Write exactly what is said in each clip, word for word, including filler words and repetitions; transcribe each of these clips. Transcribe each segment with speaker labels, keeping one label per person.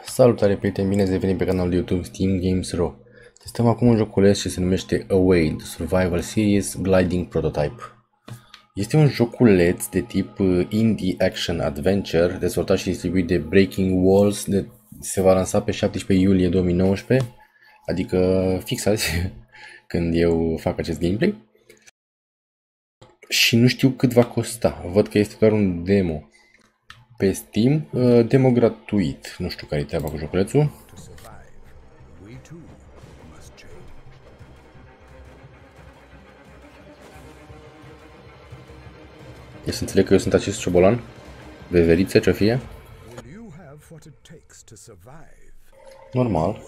Speaker 1: Salutare prieteni, bine ați revenit pe canalul de YouTube Steam Games Ro. Testăm acum un joculeț ce se numește Away, The Survival Series Gliding Prototype. Este un joculeț de tip Indie Action Adventure, dezvoltat și distribuit de Breaking Walls, de, se va lansa pe șaptesprezece iulie două mii nouăsprezece, adică fix azi, când eu fac acest gameplay. Și nu știu cât va costa, văd că este doar un demo pe Steam, demo gratuit, nu știu care e treaba cu joculețul. E să înțeleg că eu sunt acest ciobolan? Veveriță, ce-o fie? Normal.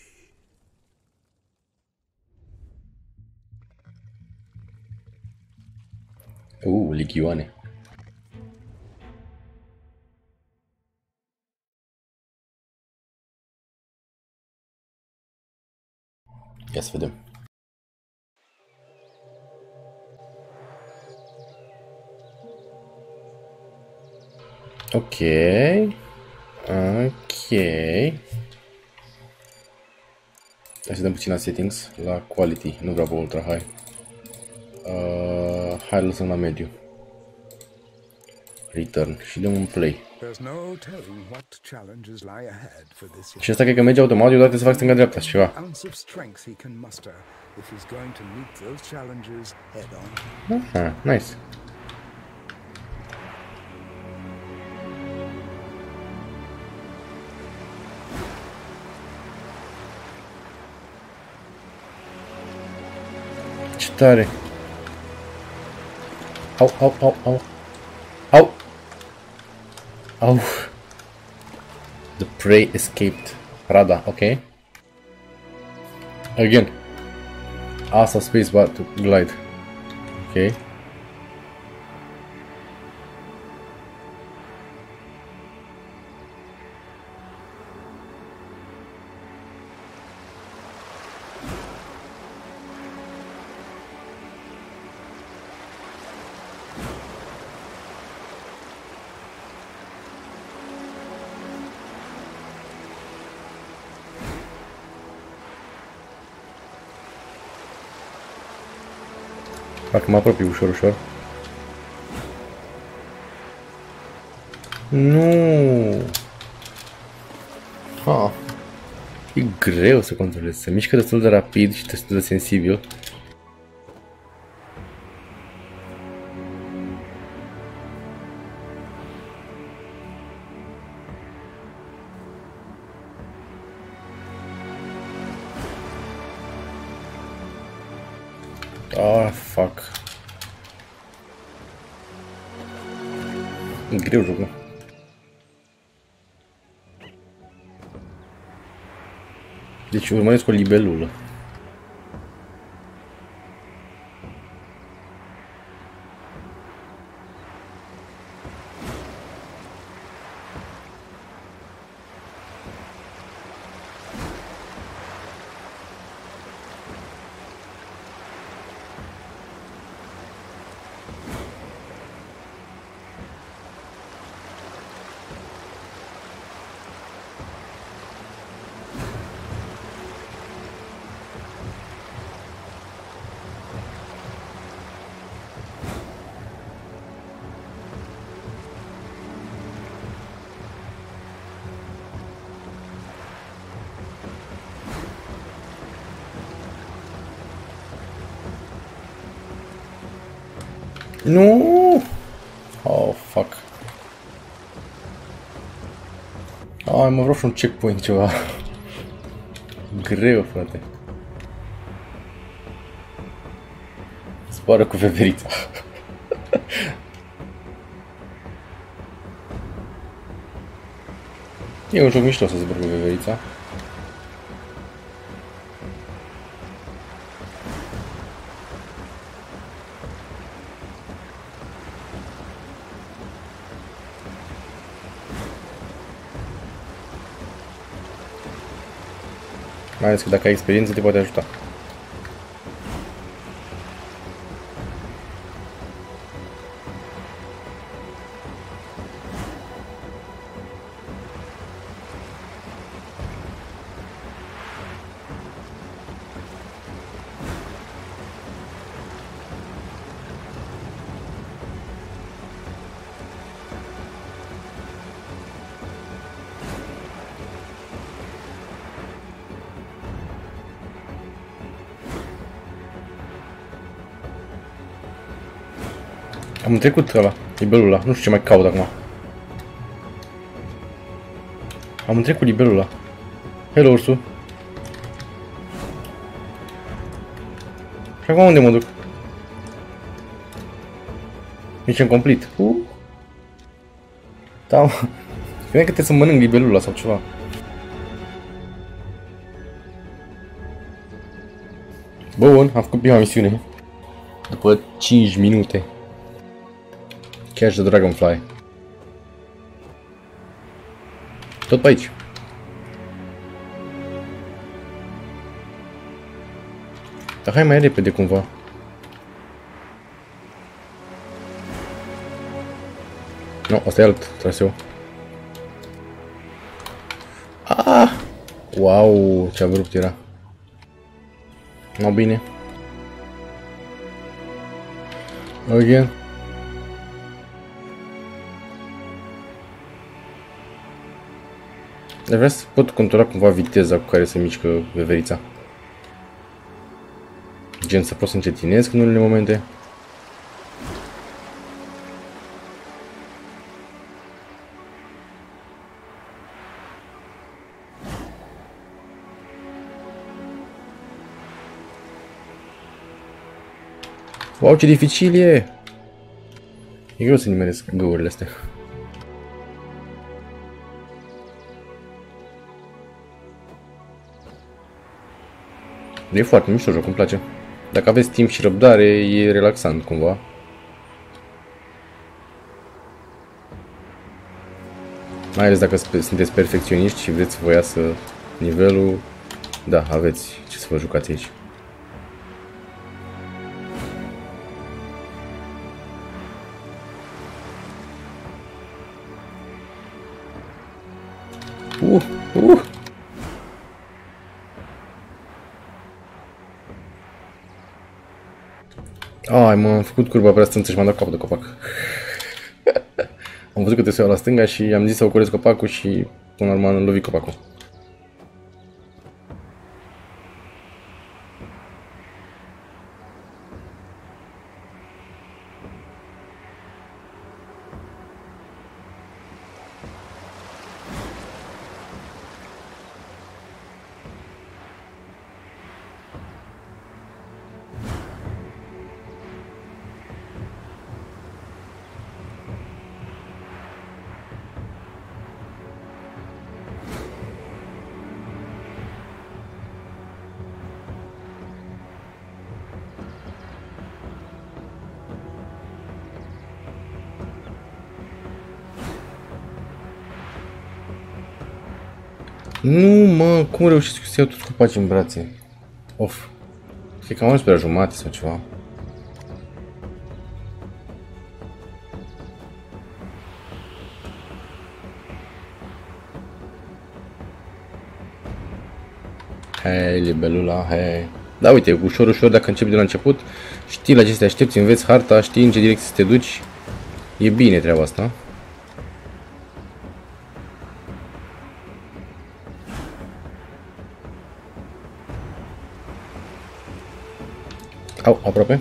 Speaker 1: Uh, lichioane. Ia să vedem. Ok. Ok. Hai să dăm puțin la settings, la quality, nu vreau pe ultra high. Uh, hai lăsăm la mediu. Return și dăm un play. Și asta cred că merge automat, eu doar trebuie să fac stânga-dreapta și ceva. Aha, nice. Ce tare! Au, au, au, au! Au! Au! The prey escaped. Rada, ok. Again. Asta space bar to glide. Ok. Parcă mă apropii ușor, ușor. Nu. Ha. E greu să controlezi. Se mișcă destul de rapid și destul de sensibil. Ah, fuck. E greu jocul. Deci urmăresc o libelulă. Nu! Oh, fuck. Ah, mă vreau și un checkpoint ceva. Greu, frate. Zboară cu veverița. E un joc mișto să zbor cu veverița. Mai ales că dacă ai experiență te poate ajuta. Am trecut ăla, libelul ăla, nu știu ce mai caut acum. Am trecut libelul ăla. Hello, ursul. Și acum unde mă duc? Mission complete. Uh. Da, mă. Cred că trebuie să mănânc libelul ăla sau ceva. Bun, am făcut prima misiune. După cinci minute. Catch the Dragonfly. Tot pe aici. Dar hai mai repede cumva. Nu, asta e alt traseu. Ah! Wow, ce abrupt era. Nu bine. Again. Dar vreau să pot controla cumva viteza cu care se mișcă veverița. Gen să pot să încetinesc în unele momente. Wow, ce dificil e! E greu să nimeresc găurile astea. E foarte mișto joc, îmi place. Dacă aveți timp și răbdare, e relaxant cumva. Mai ales dacă sunteți perfecționiști și vreți să vă iasă nivelul, da, aveți ce să vă jucați aici. Uh, uh. Ai, m-am făcut curba prea strânsă și m-am dat capul de copac. Am văzut că trebuie să iau la stânga și am zis să ocolesc copacul și până la urmă am lovit copacul. Nu, mă, cum reușesc să iau toți copacii în brațe? Of. Cred că am ajuns pe la jumate sau ceva. Hei, libelula, hei. Da, uite, ușor, ușor, dacă începi de la început, știi la ce să te aștepți, înveți harta, știi în ce direcție să te duci. E bine treaba asta. Au, aproape.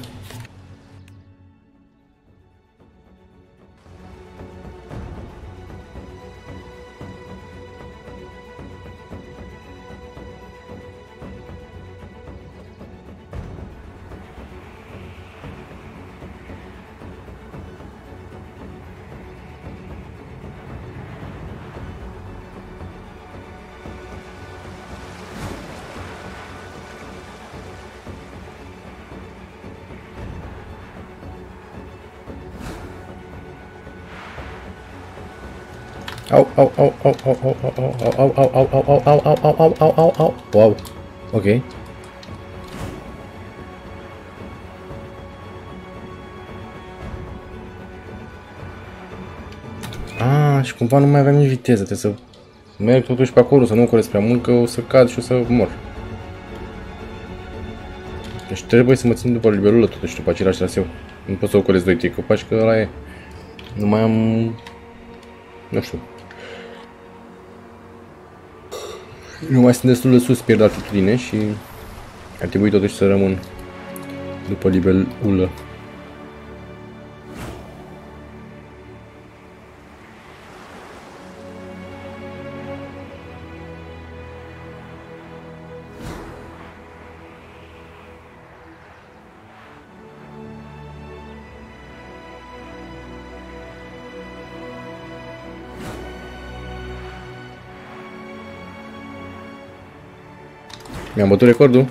Speaker 1: Au, au, au, au, au, au, au, au, au, au, au, au, au, au, au, au, au, au, wow, ok. Ah, și cumva nu mai aveam nici viteză, trebuie să merg totuși pe acolo, să nu ocolesc prea mult, că o să cad și o să mor. Deci trebuie să mă țin după liberulă totuși, după același traseu. Nu pot să ocolesc doi trei copaci, că ăla e. Nu mai am... Nu știu. Nu mai sunt destul de sus, pierd altitudine și ar trebui totuși să rămân după libelulă. Mi-am bătut recordul.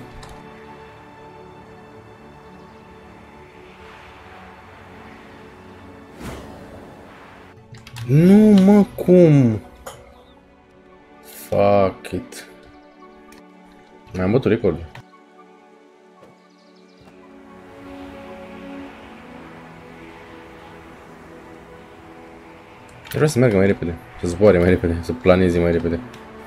Speaker 1: Nu, mă, cum? Fuck it. Mi-am bătut recordul. Vreau să meargă mai repede, să zboare mai repede, să planeze mai repede.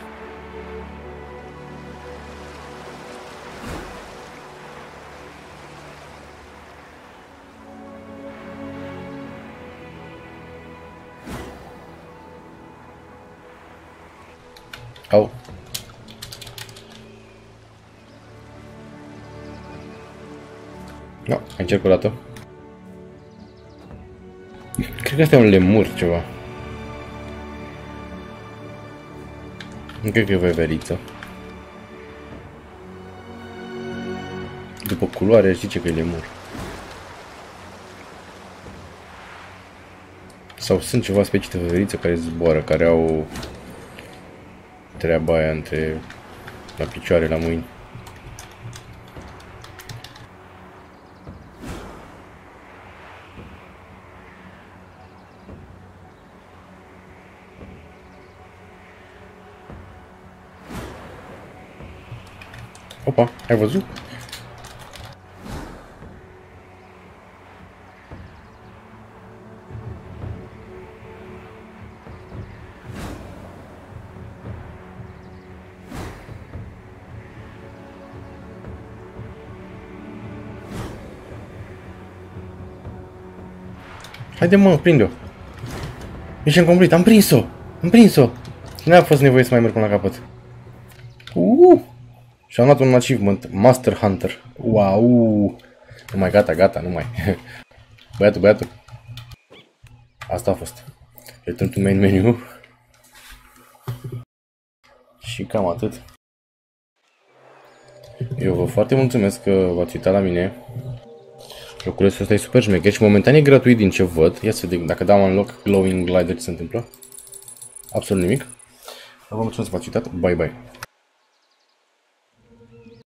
Speaker 1: Au. No, mai încerc o dată. Cred că asta e un lemur ceva. Nu cred că e veveriță. După culoare zice că e lemur. Sau sunt ceva specii de veveriță care zboară, care au treaba aia între la picioare, la mâini. Opa, ai văzut? Haide mă, prinde-o. Mission complete, am prins-o! Am prins-o! N-a fost nevoie să mai merg până la capăt. Uh! Și am luat un achievement, Master Hunter. Wow! Nu mai, gata, gata, nu mai. Băiatul, băiatul. Asta a fost. Return to main menu. Și cam atât. Eu vă foarte mulțumesc că v-ați uitat la mine. Joculețul ăsta e super șmecher și momentan e gratuit din ce văd. Ia să vedem dacă dau un loc Glowing Glider ce se întâmplă. Absolut nimic. Vă mulțumesc că v-ați uitat. Bye bye.